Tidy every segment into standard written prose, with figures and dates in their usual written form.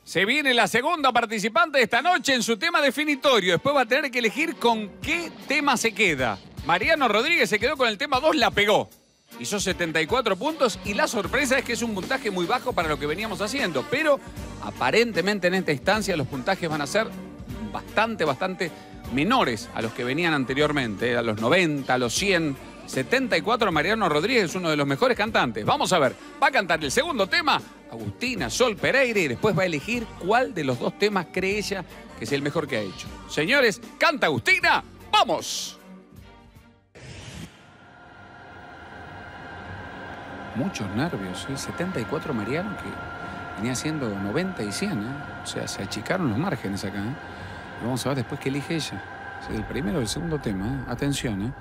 Se viene la segunda participante de esta noche en su tema definitorio. Después va a tener que elegir con qué tema se queda. Mariano Rodríguez se quedó con el tema 2, la pegó. Hizo 74 puntos y la sorpresa es que es un puntaje muy bajo para lo que veníamos haciendo. Pero aparentemente en esta instancia los puntajes van a ser bastante menores a los que venían anteriormente. A los 90, a los 100... 74, Mariano Rodríguez es uno de los mejores cantantes. Vamos a ver, va a cantar el segundo tema Agustina Sol Pereira y después va a elegir cuál de los dos temas cree ella que es el mejor que ha hecho. Señores, canta Agustina, ¡vamos! Muchos nervios, ¿eh? 74 Mariano que venía haciendo 90 y 100, ¿eh? O sea, se achicaron los márgenes acá, ¿eh? Y vamos a ver después qué elige ella. O sea, el primero o el segundo tema, ¿eh? Atención, ¿eh?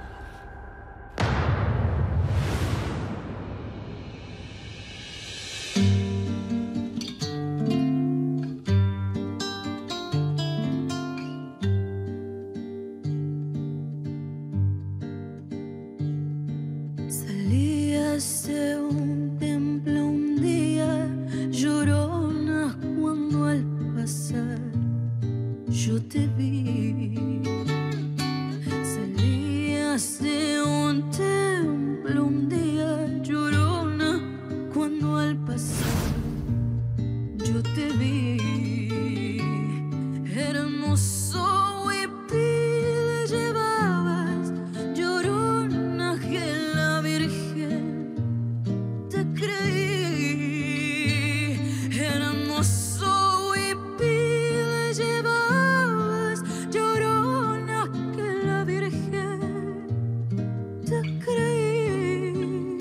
De un templo un día, llorona, cuando al pasar yo te vi. Salías de un templo un día, llorona, cuando al pasar yo te vi. Hermoso huipil llevabas, llorona, que la Virgen te creí. Hermoso huipil llevabas, llorona, que la Virgen te creí.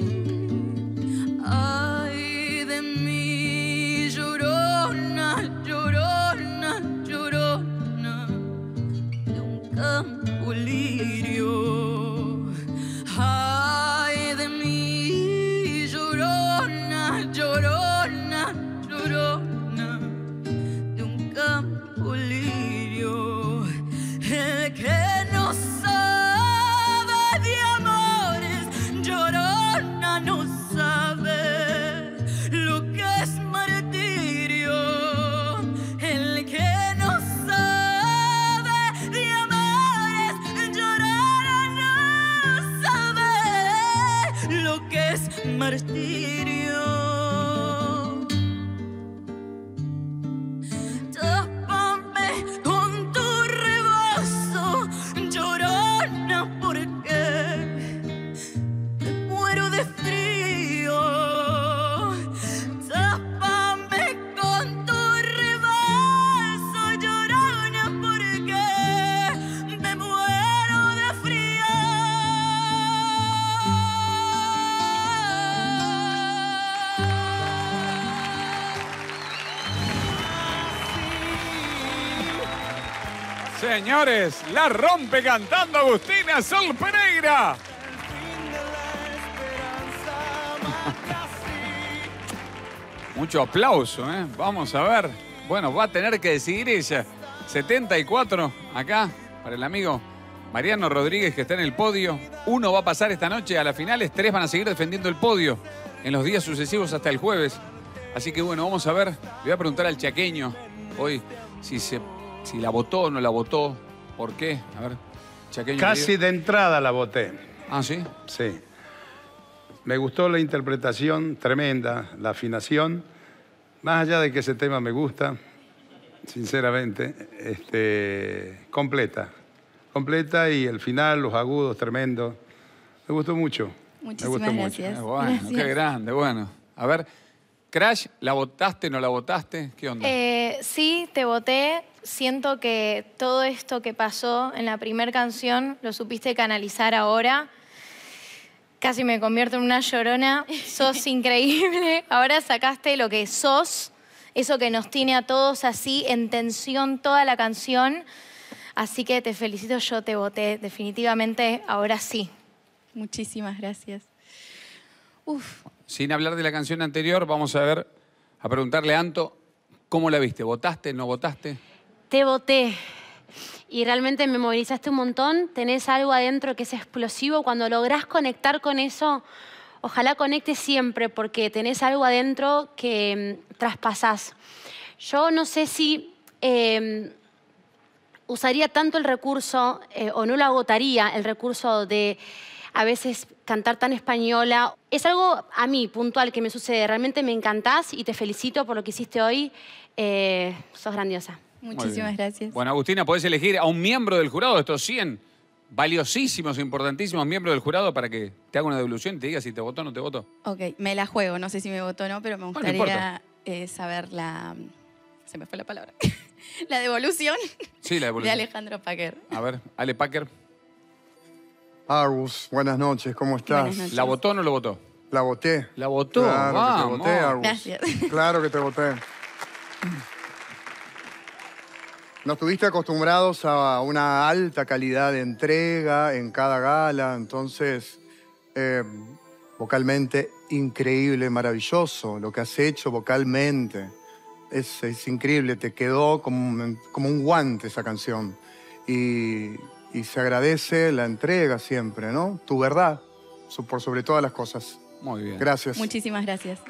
Ay de mí, llorona, llorona, llorona, de un campo lirio. Ay de mí, llorona, llorona, llorona, de un campo lirio. El que no sabe de amores, llorona, no sabe lo que es martirio. El que no sabe de amores, llorona, no sabe lo que es martirio. Tápame con tu rebozo, llorona, porque me muero de frío. Tápame con tu rebozo, llorona, porque me muero de frío. Señores, la rompe cantando Agustina Sol Pereira. Mucho aplauso, ¿eh? Vamos a ver. Bueno, va a tener que decidir ella. 74 acá para el amigo Mariano Rodríguez que está en el podio. 1 va a pasar esta noche a las finales, 3 van a seguir defendiendo el podio en los días sucesivos hasta el jueves. Así que bueno, vamos a ver. Le voy a preguntar al chaqueño hoy si la votó o no la votó. ¿Por qué? A ver, chaqueño. Casi de entrada la voté. ¿Ah, sí? Sí. Me gustó la interpretación, tremenda, la afinación. Más allá de que ese tema me gusta, sinceramente, completa. Completa y el final, los agudos, tremendos. Me gustó mucho. Muchísimas me gustó gracias. mucho. Bueno, Gracias. qué grande, bueno. A ver, Crash, ¿la votaste, no la votaste? ¿Qué onda? Sí, te voté. Siento que todo esto que pasó en la primera canción lo supiste canalizar ahora. Casi me convierto en una llorona. Sos increíble. Ahora sacaste lo que sos, eso que nos tiene a todos así en tensión toda la canción. Así que te felicito, yo te voté. Definitivamente, ahora sí. Muchísimas gracias. Uf, Sin hablar de la canción anterior, vamos a preguntarle a Anto, ¿cómo la viste? ¿Votaste, no votaste? Te voté y realmente me movilizaste un montón. Tenés algo adentro que es explosivo. Cuando lográs conectar con eso, ojalá conectes siempre porque tenés algo adentro que traspasás. Yo no sé si usaría tanto el recurso o no lo agotaría el recurso de a veces cantar tan española. Es algo a mí puntual que me sucede. Realmente me encantás y te felicito por lo que hiciste hoy. Sos grandiosa. Muchísimas gracias. Bueno, Agustina, podés elegir a un miembro del jurado de estos 100 valiosísimos, importantísimos miembros del jurado para que te haga una devolución y te diga si te votó o no te votó. Ok, me la juego. No sé si me votó o no, pero me No gustaría saber la... Se me fue la palabra. La devolución Sí, la de devolución. Alejandro Packer. A ver, Ale Packer, Agus, buenas noches, ¿cómo estás? Buenas noches. ¿la votó o no lo votó? La voté. La votó, Claro vamos. que te voté, Agus. Gracias. Claro que te voté. Nos tuviste acostumbrados a una alta calidad de entrega en cada gala, entonces, vocalmente increíble, maravilloso lo que has hecho vocalmente. Es increíble, te quedó como un guante esa canción. Y se agradece la entrega siempre, ¿no? Tu verdad, por sobre todas las cosas. Muy bien. Gracias. Muchísimas gracias.